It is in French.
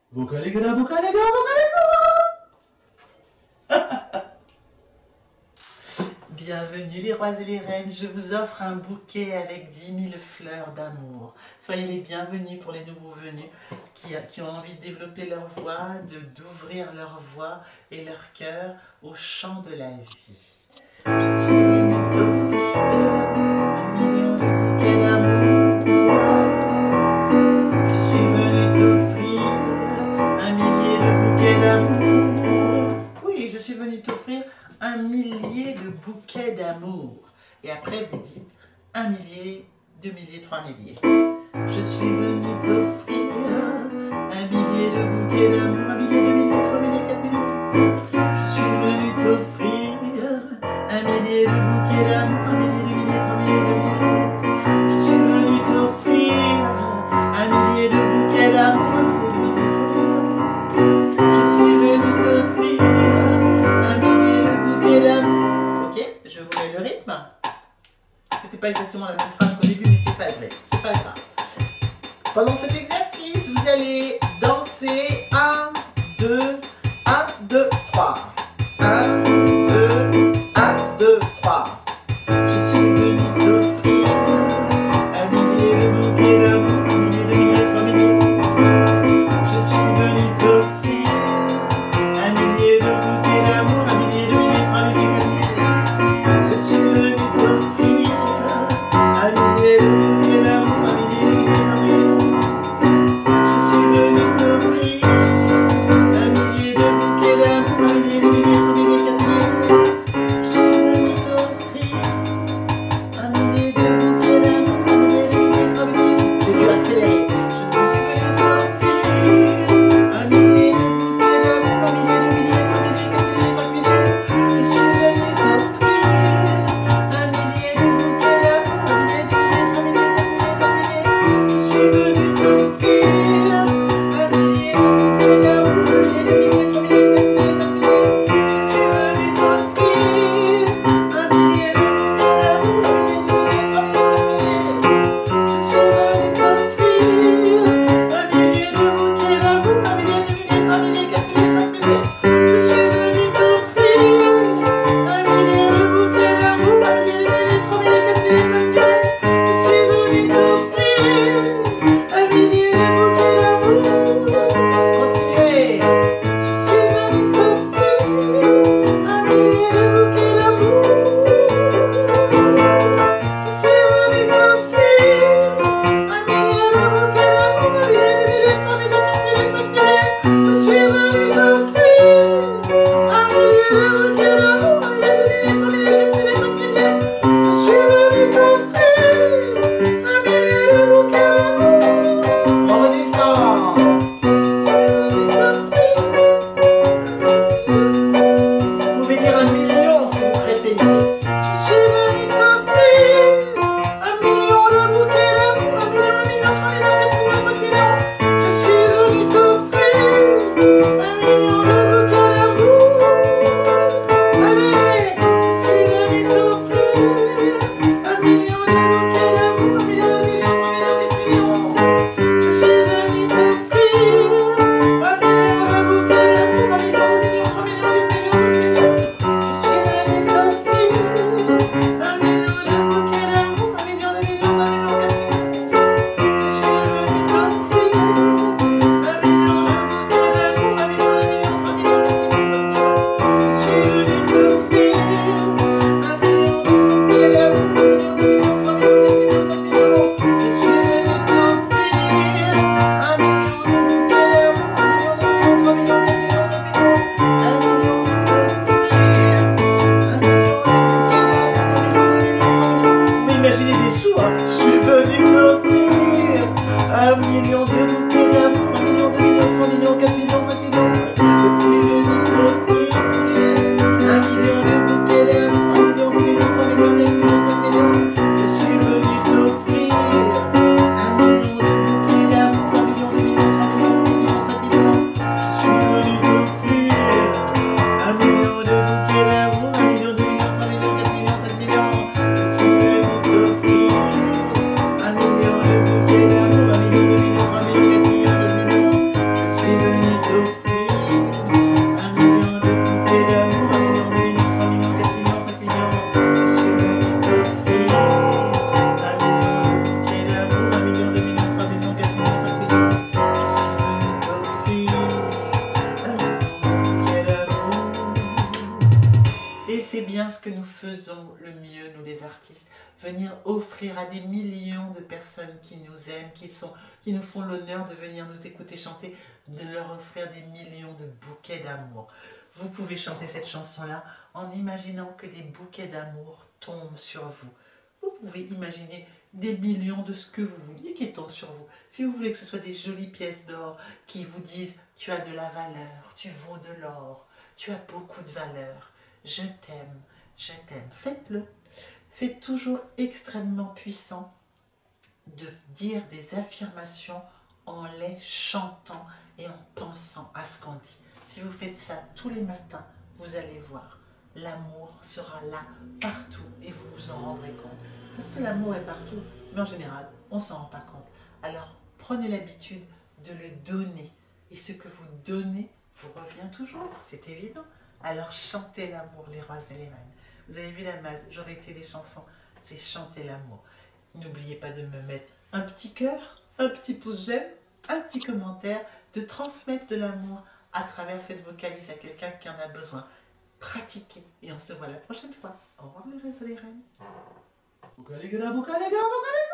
Vocalégala, vocalégala, vocalégala. Bienvenue les rois et les reines, je vous offre un bouquet avec 10 000 fleurs d'amour. Soyez les bienvenus pour les nouveaux venus qui ont envie de développer leur voix, d'ouvrir leur voix et leur cœur au chant de la vie. Je suis venue t'offrir 1 million de bouquets d'amour. Je suis venue t'offrir 1 millier de bouquets d'amour. Oui, je suis venue t'offrir 1 millier de bouquets d'amour. Et après vous dites 1 millier, 2 milliers, 3 milliers. Je suis venue t'offrir 1 millier de bouquets d'amour. 1 millier, 2 milliers, 3 milliers, 4 milliers. Je suis venue t'offrir 1 millier de bouquets d'amour. 1 millier, 2 milliers, 3 milliers, 2 milliers. Je suis venue t'offrir 1 millier de bouquets d'amour. 1 millier, 2 milliers, 3 milliers, 4 milliers. Je suis venue t'offrir 1 millier de bouquets d'amour. Ok, je vous mets le rythme. C'était pas exactement la même phrase qu'au début, mais c'est pas vrai, c'est pas grave. Pendant cet exercice, vous allez danser 1, 2, 1, 2, 3. 1, 2, 1, 2, 3. Je suis venu t'offrir 1 millier de bouquets d'amour. 1 millier, 2 milliers, 3 milliers. Je suis venu t'offrir 1 millier de bouquets d'amour. 1 millier, 2 milliers, 3 milliers, 4 milliers. Je suis venu t'offrir 1 millier de bouquets d'amour. 1 millier, 2 milliers, 3 milliers. Je suis venu t'offrir bien ce que nous faisons le mieux, nous les artistes. Venir offrir à des millions de personnes qui nous aiment, qui nous font l'honneur de venir nous écouter chanter, de leur offrir des millions de bouquets d'amour. Vous pouvez chanter cette chanson-là en imaginant que des bouquets d'amour tombent sur vous. Vous pouvez imaginer des millions de ce que vous vouliez qui tombent sur vous. Si vous voulez que ce soit des jolies pièces d'or qui vous disent « tu as de la valeur, tu vaux de l'or, tu as beaucoup de valeur, je t'aime, faites-le. » C'est toujours extrêmement puissant de dire des affirmations en les chantant et en pensant à ce qu'on dit. Si vous faites ça tous les matins, vous allez voir, l'amour sera là partout et vous vous en rendrez compte. Parce que l'amour est partout, mais en général, on ne s'en rend pas compte. Alors, prenez l'habitude de le donner. Et ce que vous donnez vous revient toujours, c'est évident. Alors, chantez l'amour, les rois et les reines. Vous avez vu la majorité des chansons, c'est chanter l'amour. N'oubliez pas de me mettre un petit cœur, un petit pouce j'aime, un petit commentaire, de transmettre de l'amour à travers cette vocalise à quelqu'un qui en a besoin. Pratiquez et on se voit la prochaine fois. Au revoir les rois et les reines.